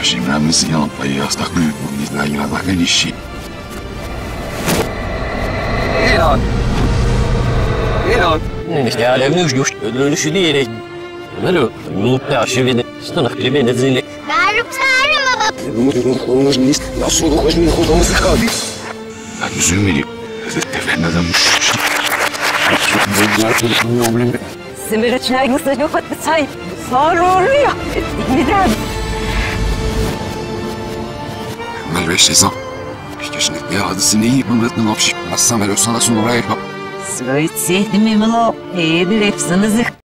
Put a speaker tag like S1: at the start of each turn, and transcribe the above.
S1: Нашим нам сделал поездок, не знаю, я так и нищий.
S2: Я левнуш гуш, левнуш дирек. Мало, ну ташиве, что на хлебе не зеле.
S3: Даром сарым.
S1: Нужно есть, я суду хоть не худом заходи. Так üzülmeli. Efendim adam.
S4: Симирочная гусаня подписай. Сарория. Нидам.
S1: Ben 5 yaşım. Yaşındaki bir hadisini iyi bulmaktan opşik. Nasıl sana sunuraya yap.
S4: Свои цехи мимо, и дрепсанızı.